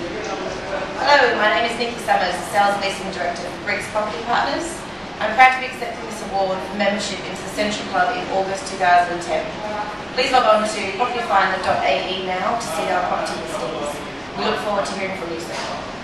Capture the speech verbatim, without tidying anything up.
Hello, my name is Nikki Summers, Sales and Leasing Director for Brix Property Partners. I'm proud to be accepting this award for membership into the Central Club in August two thousand ten. Please log on to Propertyfinder dot A E now to see our property listings. We look forward to hearing from you soon.